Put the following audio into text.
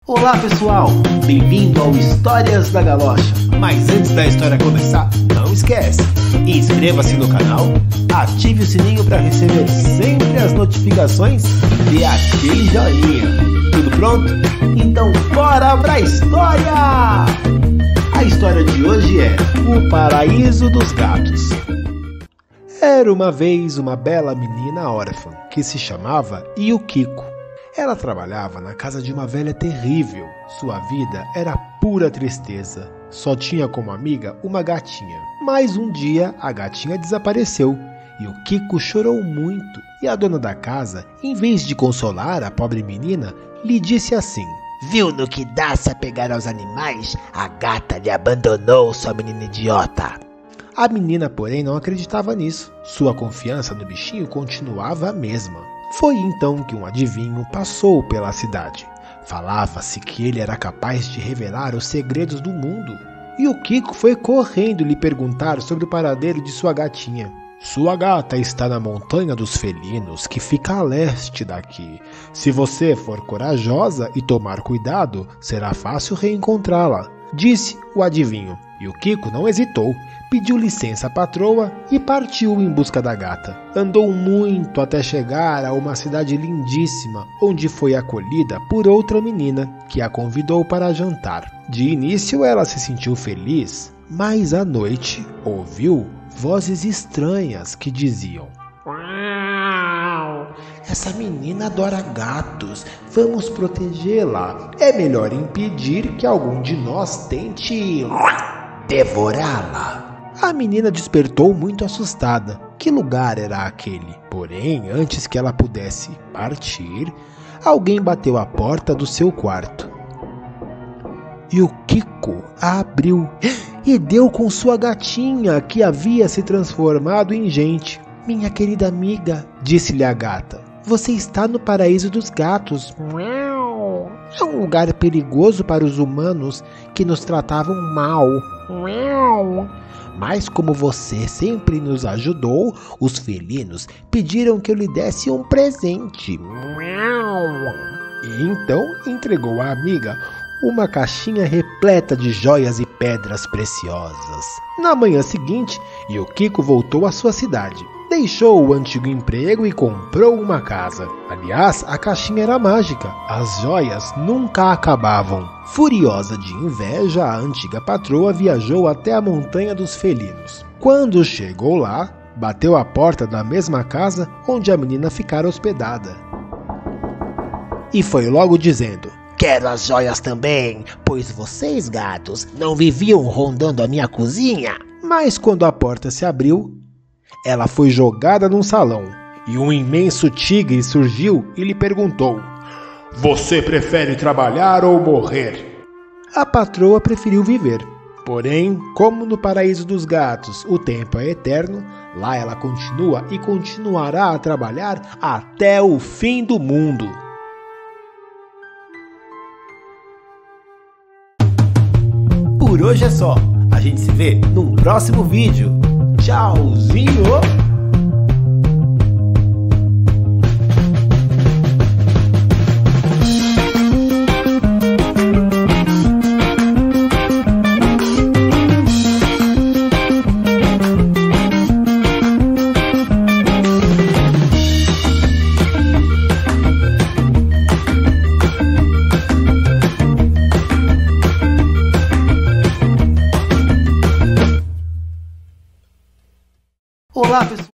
Olá pessoal, bem-vindo ao Histórias da Galocha. Mas antes da história começar, não esquece, inscreva-se no canal, ative o sininho para receber sempre as notificações e aquele joinha. Tudo pronto? Então bora pra história! A história de hoje é O Paraíso dos Gatos. Era uma vez uma bela menina órfã que se chamava Yukiko. Ela trabalhava na casa de uma velha terrível. Sua vida era pura tristeza. Só tinha como amiga uma gatinha. Mas um dia a gatinha desapareceu. E o Kiko chorou muito. E a dona da casa, em vez de consolar a pobre menina, lhe disse assim: Viu no que dá se apegar aos animais? A gata lhe abandonou, sua menina idiota. A menina, porém, não acreditava nisso. Sua confiança no bichinho continuava a mesma. Foi então que um adivinho passou pela cidade. Falava-se que ele era capaz de revelar os segredos do mundo. E o Kiko foi correndo lhe perguntar sobre o paradeiro de sua gatinha. Sua gata está na montanha dos felinos, que fica a leste daqui. Se você for corajosa e tomar cuidado, será fácil reencontrá-la, disse o adivinho. E o Kiko não hesitou, pediu licença à patroa e partiu em busca da gata. Andou muito até chegar a uma cidade lindíssima, onde foi acolhida por outra menina, que a convidou para jantar. De início ela se sentiu feliz, mas à noite ouviu vozes estranhas que diziam: Essa menina adora gatos, vamos protegê-la. É melhor impedir que algum de nós tente devorá-la. A menina despertou muito assustada. Que lugar era aquele? Porém, antes que ela pudesse partir, alguém bateu à porta do seu quarto. E o Kiko a abriu e deu com sua gatinha, que havia se transformado em gente. Minha querida amiga, disse-lhe a gata, você está no paraíso dos gatos. É um lugar perigoso para os humanos que nos tratavam mal. Mas como você sempre nos ajudou, os felinos pediram que eu lhe desse um presente. E então entregou à amiga uma caixinha repleta de joias e pedras preciosas. Na manhã seguinte, Yukiko voltou à sua cidade. Deixou o antigo emprego e comprou uma casa. Aliás, a caixinha era mágica. As joias nunca acabavam. Furiosa de inveja, a antiga patroa viajou até a montanha dos felinos. Quando chegou lá, bateu à porta da mesma casa onde a menina ficara hospedada. E foi logo dizendo: Quero as joias também, pois vocês, gatos, não viviam rondando a minha cozinha. Mas quando a porta se abriu, ela foi jogada num salão, e um imenso tigre surgiu e lhe perguntou: Você prefere trabalhar ou morrer? A patroa preferiu viver. Porém, como no paraíso dos gatos o tempo é eterno, lá ela continua e continuará a trabalhar até o fim do mundo. Por hoje é só. A gente se vê num próximo vídeo. Tchauzinho! Olá, pessoal!